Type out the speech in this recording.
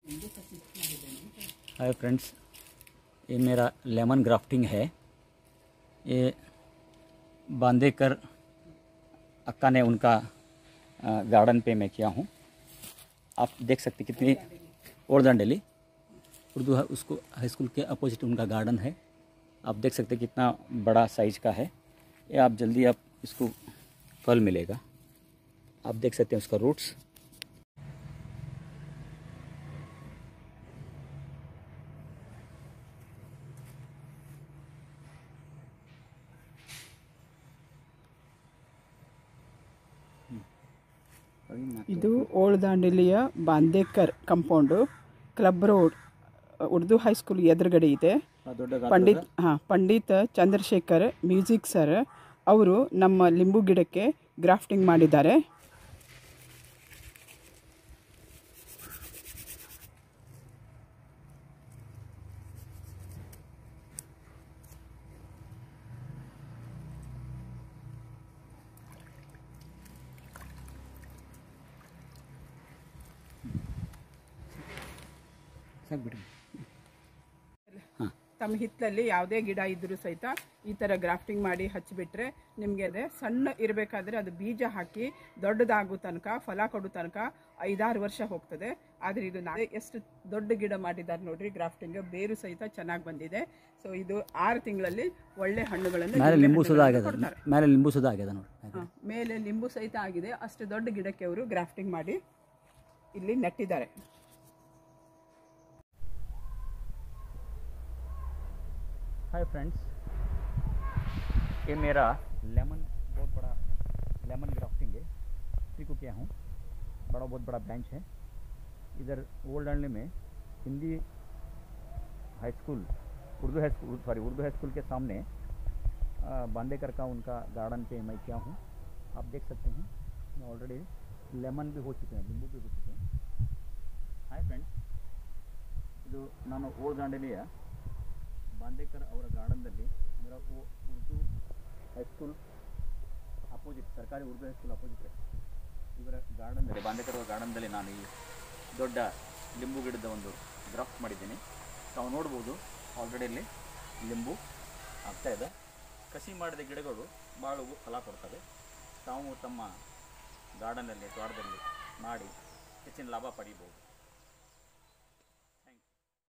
Hi friends, ये मेरा lemon grafting है। ये बांदेकर अक्का ने उनका गार्डन पे मैं किया हूँ। आप देख सकते कितनी ओरदांडेली उर्दू है, उसको हाई स्कूल के अपोजिट उनका गार्डन है। आप देख सकते कितना बड़ा साइज का है ये। आप जल्दी आप इसको फल मिलेगा। आप देख सकते हैं उसका रूट्स। ಇದು ಓಲ್ಡ್ ದಾಂಡೇಲಿಯ Bandekar compound, club road, Urdu high school ಎದುರುಗಡೆ ಇದೆ. ಪಂಡಿತ್ ಚಂದ್ರಶೇಖರ್ ಮ್ಯೂಸಿಕ್ ಸರ್ ಅವರು ನಮ್ಮ ಲಿಂಬು ಗಿಡಕ್ಕೆ ಗ್ರಾಫ್ಟಿಂಗ್ ಮಾಡಿದ್ದಾರೆ. ತಮ್ಮ ಹಿತ್ತಲಲ್ಲಿ ಯಾವುದೇ ಗಿಡ ಇದ್ರೂ ಸಹಿತ ಈ ಥರ ಗ್ರಾಫ್ಟಿಂಗ್ ಮಾಡಿ ಹಚ್ಚಿಬಿಟ್ರೆ ನಿಮಗೆ ಅದೇ ಸಣ್ಣ ಇರಬೇಕಾದ್ರೆ ಅದು ಬೀಜ ಹಾಕಿ ದೊಡ್ಡದಾಗೋ ತನಕ, ಫಲ ಕೊಡೋ ತನಕ 5-6 ವರ್ಷ ಹೋಗ್ತದೆ. ಆದರೆ ಇದು ಎಷ್ಟು ದೊಡ್ಡ ಗಿಡ ಮಾಡಿದ್ದಾರೆ ನೋಡ್ರಿ. ಗ್ರಾಫ್ಟಿಂಗ್ ಬೇರು ಸಹಿತ ಚೆನ್ನಾಗಿ ಬಂದಿದೆ. ಸೊ ಇದು 6 ತಿಂಗಳಲ್ಲಿ ಒಳ್ಳೆ ಹಣ್ಣುಗಳನ್ನು ಮೇಲೆ ಲಿಂಬು ಸಹಿತ ಆಗಿದೆ. ಅಷ್ಟು ದೊಡ್ಡ ಗಿಡಕ್ಕೆ ಅವರು ಗ್ರಾಫ್ಟಿಂಗ್ ಮಾಡಿ ಇಲ್ಲಿ ನೆಟ್ಟಿದ್ದಾರೆ. हाय फ्रेंड्स, ये मेरा बहुत बड़ा लेमन ग्राफ्टिंग है। इसी को किया हूँ। बहुत बड़ा ब्रांच है। इधर ओल्ड डांडली में Hindi high school, Urdu high school के सामने बांदेकर का उनका गार्डन पे मैं किया हूँ। आप देख सकते हैं ऑलरेडी लेमन भी हो चुके हैं, नींबू भी हो चुके हैं। हाय फ्रेंड्स, ಇದು ನಾನು ಓಲ್ಡ್ ದಾಂಡೇಲಿಯ ಬಾಂದೇಕರ್ ಅವರ ಗಾರ್ಡನ್ದಲ್ಲಿ ಅಂದರೆ ಉರ್ದು ಹೈಸ್ಕೂಲ್ ಅಪೋಸಿಟ್, ಸರ್ಕಾರಿ ಉರ್ದು ಹೈಸ್ಕೂಲ್ ಅಪೋಸಿಟ್ ಇವರ ಗಾರ್ಡನ್ದಲ್ಲಿ, ಬಾಂದೇಕರ್ ಅವರ ಗಾರ್ಡನ್ದಲ್ಲಿ ನಾನು ಈ ದೊಡ್ಡ ಲಿಂಬು ಗಿಡದ ಒಂದು ಗ್ರಾಫ್ಟ್ ಮಾಡಿದ್ದೀನಿ. ತಾವು ನೋಡ್ಬೋದು ಆಲ್ರೆಡಿ ಇಲ್ಲಿ ಲಿಂಬು ಆಗ್ತಾಯಿದೆ. ಕಸಿ ಮಾಡಿದ ಗಿಡಗಳು ಭಾಳ ಫಲ ಕೊಡ್ತವೆ. ತಾವು ತಮ್ಮ ಗಾರ್ಡನ್ನಲ್ಲಿ, ತೋಟದಲ್ಲಿ ಮಾಡಿ ಹೆಚ್ಚಿನ ಲಾಭ ಪಡೀಬೋದು.